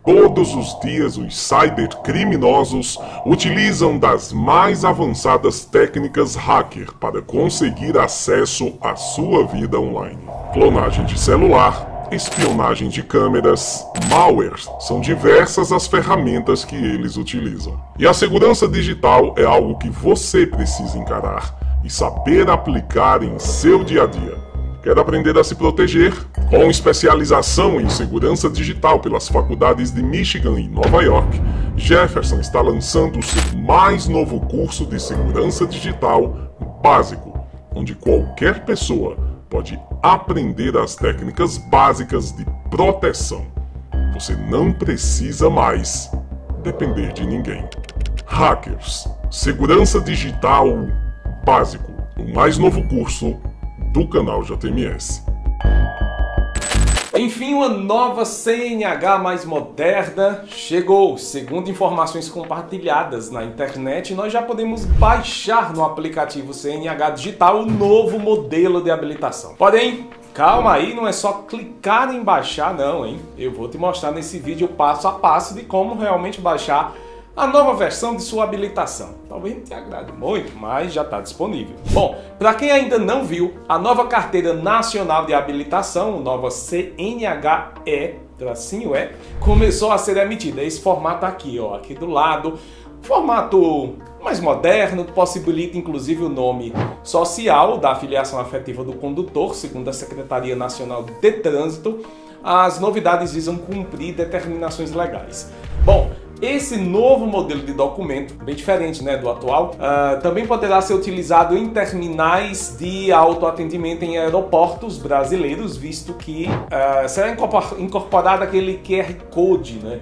Todos os dias, os cybercriminosos utilizam das mais avançadas técnicas hacker para conseguir acesso à sua vida online. Clonagem de celular, espionagem de câmeras, malwares, são diversas as ferramentas que eles utilizam. E a segurança digital é algo que você precisa encarar e saber aplicar em seu dia a dia. Quer aprender a se proteger? Com especialização em segurança digital pelas faculdades de Michigan e Nova York, Jefferson está lançando o seu mais novo curso de segurança digital básico, onde qualquer pessoa pode aprender as técnicas básicas de proteção. Você não precisa mais depender de ninguém. Hackers, segurança digital básico, o mais novo curso do canal JMS. Enfim, uma nova CNH mais moderna chegou. Segundo informações compartilhadas na internet, nós já podemos baixar no aplicativo CNH Digital o novo modelo de habilitação. Porém, calma aí, não é só clicar em baixar não, hein? Eu vou te mostrar nesse vídeo passo a passo de como realmente baixar a nova versão de sua habilitação. Talvez não te agrade muito, mas já está disponível. Bom, para quem ainda não viu, a nova Carteira Nacional de Habilitação, nova CNH-E, começou a ser emitida. Esse formato aqui, ó, aqui do lado. Formato mais moderno, possibilita inclusive o nome social da filiação afetiva do condutor, segundo a Secretaria Nacional de Trânsito. As novidades visam cumprir determinações legais. Bom, esse novo modelo de documento, bem diferente, né, do atual, também poderá ser utilizado em terminais de autoatendimento em aeroportos brasileiros, visto que será incorporado aquele QR Code, né?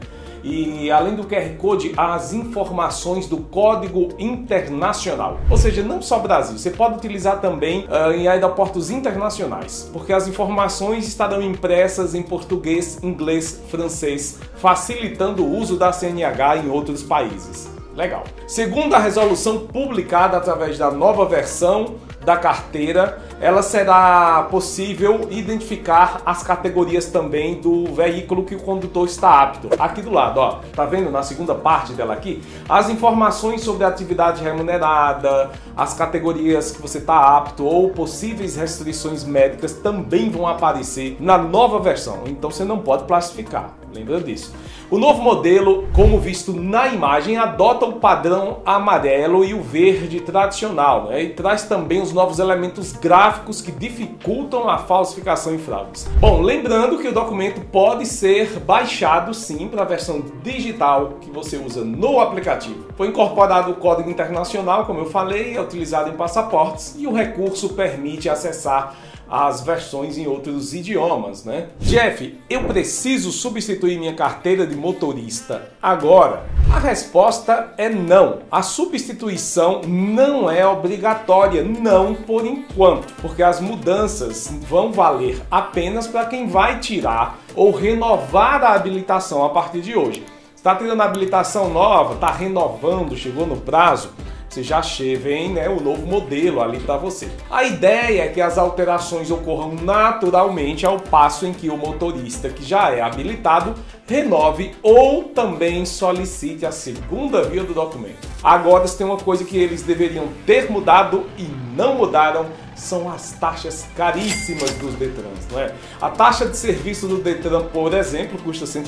E além do QR Code, as informações do Código Internacional. Ou seja, não só Brasil, você pode utilizar também em aeroportos internacionais, porque as informações estarão impressas em português, inglês, francês, facilitando o uso da CNH em outros países. Legal. Segundo a resolução publicada através da nova versão da carteira, ela será possível identificar as categorias também do veículo que o condutor está apto. Aqui do lado, ó, tá vendo na segunda parte dela aqui? As informações sobre a atividade remunerada, as categorias que você está apto ou possíveis restrições médicas também vão aparecer na nova versão, então você não pode classificar. Lembra disso. O novo modelo, como visto na imagem, adota o padrão amarelo e o verde tradicional, né? E traz também os novos elementos gráficos que dificultam a falsificação e fraudes. Bom, lembrando que o documento pode ser baixado sim para a versão digital que você usa no aplicativo. Foi incorporado o Código Internacional, como eu falei, é utilizado em passaportes e o recurso permite acessar as versões em outros idiomas, né? Jeff, eu preciso substituir minha carteira de motorista agora? A resposta é não. A substituição não é obrigatória, não por enquanto, porque as mudanças vão valer apenas para quem vai tirar ou renovar a habilitação a partir de hoje. Está tirando a habilitação nova, está renovando, chegou no prazo, você já vem, né, o novo modelo ali para você. A ideia é que as alterações ocorram naturalmente ao passo em que o motorista que já é habilitado renove ou também solicite a segunda via do documento. Agora, se tem uma coisa que eles deveriam ter mudado e não mudaram, são as taxas caríssimas dos Detrans, não é? A taxa de serviço do Detran, por exemplo, custa R$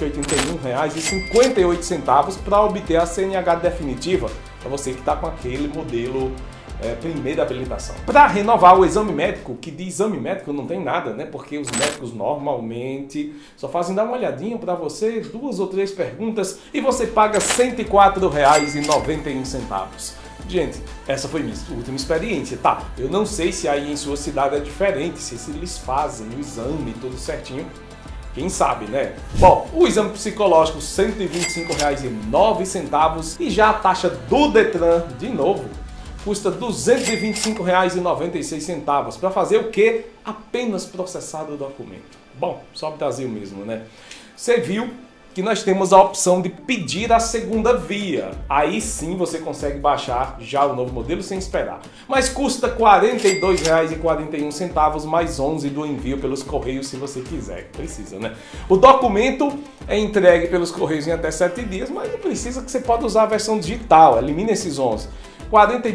181,58 para obter a CNH definitiva, para você que está com aquele modelo primeira habilitação. Para renovar o exame médico, que de exame médico não tem nada, né? Porque os médicos normalmente só fazem dar uma olhadinha para você, 2 ou 3 perguntas e você paga R$ 104,91. Gente, essa foi minha última experiência, tá? Eu não sei se aí em sua cidade é diferente, se eles fazem o exame tudo certinho. Quem sabe, né? Bom, o exame psicológico R$ 125,09 e já a taxa do Detran, de novo, custa R$ 225,96 para fazer o quê? Apenas processar o documento. Bom, só o Brasil mesmo, né? Você viu que nós temos a opção de pedir a segunda via. Aí sim você consegue baixar já o novo modelo sem esperar. Mas custa R$ 42,41 mais 11 do envio pelos correios se você quiser. Precisa, né? O documento é entregue pelos correios em até 7 dias, mas não precisa, que você pode usar a versão digital. Elimina esses 11. R$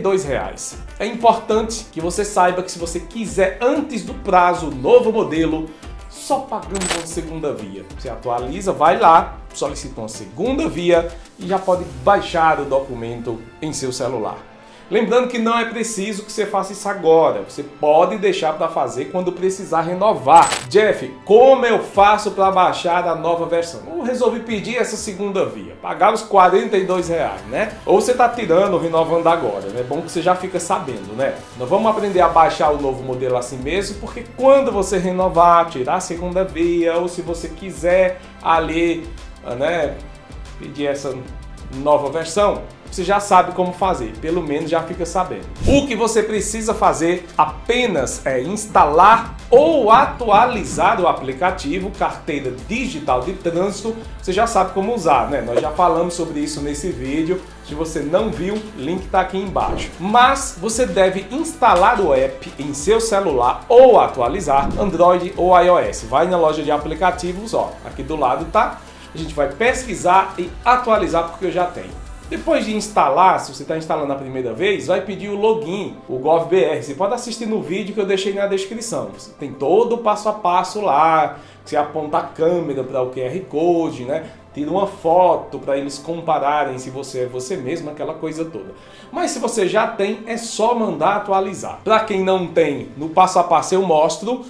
42. É importante que você saiba que se você quiser antes do prazo novo modelo, só pagando uma segunda via. Você atualiza, vai lá, solicita uma segunda via e já pode baixar o documento em seu celular. Lembrando que não é preciso que você faça isso agora. Você pode deixar para fazer quando precisar renovar. Jeff, como eu faço para baixar a nova versão? Eu resolvi pedir essa segunda via, pagar os R$ 42, né? Ou você está tirando, renovando agora, né? É bom que você já fica sabendo, né? Nós vamos aprender a baixar o novo modelo assim mesmo, porque quando você renovar, tirar a segunda via, ou se você quiser ali, né, pedir essa nova versão, você já sabe como fazer, pelo menos já fica sabendo. O que você precisa fazer apenas é instalar ou atualizar o aplicativo Carteira Digital de Trânsito. Você já sabe como usar, né? Nós já falamos sobre isso nesse vídeo. Se você não viu, o link está aqui embaixo. Mas você deve instalar o app em seu celular ou atualizar Android ou iOS. Vai na loja de aplicativos, ó, aqui do lado tá. A gente vai pesquisar e atualizar porque eu já tenho. Depois de instalar, se você está instalando a primeira vez, vai pedir o login, o GovBR. Você pode assistir no vídeo que eu deixei na descrição. Você tem todo o passo a passo lá, você aponta a câmera para o QR Code, né? Tira uma foto para eles compararem se você é você mesmo, aquela coisa toda. Mas se você já tem, é só mandar atualizar. Para quem não tem, no passo a passo eu mostro.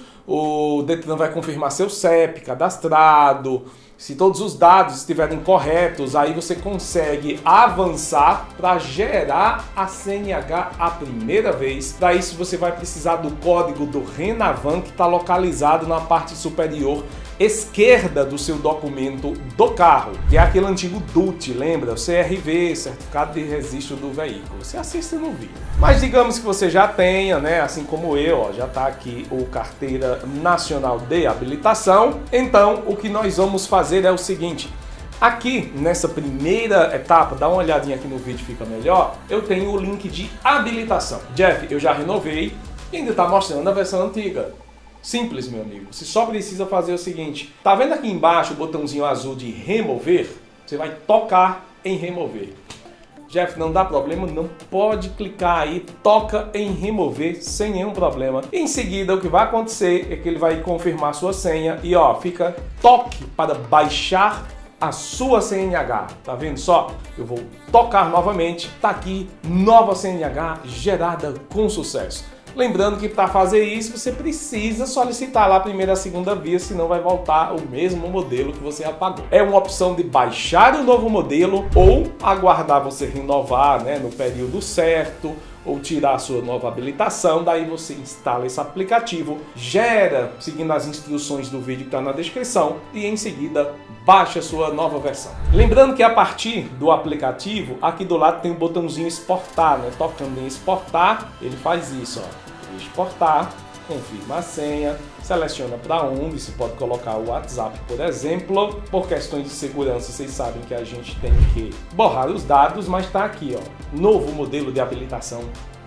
O Detran vai confirmar seu CEP cadastrado. Se todos os dados estiverem corretos, aí você consegue avançar para gerar a CNH a primeira vez. Para isso você vai precisar do código do Renavan, que está localizado na parte superior esquerda do seu documento do carro, que é aquele antigo DUT, lembra? O CRV, Certificado de Registro do Veículo. Você assiste no vídeo. Mas digamos que você já tenha, né? Assim como eu, ó, já está aqui o Carteira Nacional de Habilitação. Então, o que nós vamos fazer é o seguinte. Aqui, nessa primeira etapa, dá uma olhadinha aqui no vídeo, fica melhor. Eu tenho o link de habilitação. Jeff, eu já renovei e ainda está mostrando a versão antiga. Simples, meu amigo. Você só precisa fazer o seguinte. Tá vendo aqui embaixo o botãozinho azul de remover? Você vai tocar em remover. Jeff, não dá problema, não pode clicar aí, toca em remover sem nenhum problema. Em seguida, o que vai acontecer é que ele vai confirmar a sua senha e ó, fica toque para baixar a sua CNH. Tá vendo só? Eu vou tocar novamente. Tá aqui, nova CNH gerada com sucesso. Lembrando que para fazer isso você precisa solicitar lá a primeira e a segunda via, senão vai voltar o mesmo modelo que você apagou. É uma opção de baixar o novo modelo ou aguardar você renovar, né, no período certo, ou tirar a sua nova habilitação. Daí você instala esse aplicativo, gera, seguindo as instruções do vídeo que está na descrição, e em seguida baixa a sua nova versão. Lembrando que a partir do aplicativo, aqui do lado tem o botãozinho exportar, né? Tocando em exportar, ele faz isso, ó. Exportar, confirma a senha, seleciona para onde, você pode colocar o WhatsApp, por exemplo. Por questões de segurança, vocês sabem que a gente tem que borrar os dados, mas está aqui, ó, novo modelo de habilitação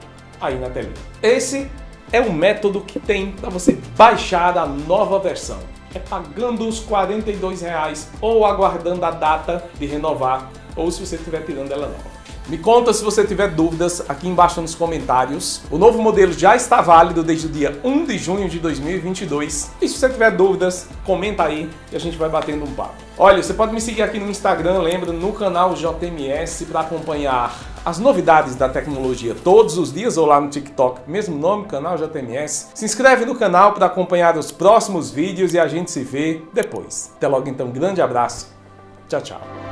aí na telinha. Esse é o método que tem para você baixar a nova versão. É pagando os R$ 42 ou aguardando a data de renovar, ou se você estiver tirando ela nova. Me conta se você tiver dúvidas aqui embaixo nos comentários. O novo modelo já está válido desde o dia 1 de junho de 2022. E se você tiver dúvidas, comenta aí e a gente vai batendo um papo. Olha, você pode me seguir aqui no Instagram, lembra, no canal JMS, para acompanhar as novidades da tecnologia todos os dias, ou lá no TikTok, mesmo nome, canal JMS. Se inscreve no canal para acompanhar os próximos vídeos e a gente se vê depois. Até logo então, grande abraço. Tchau, tchau.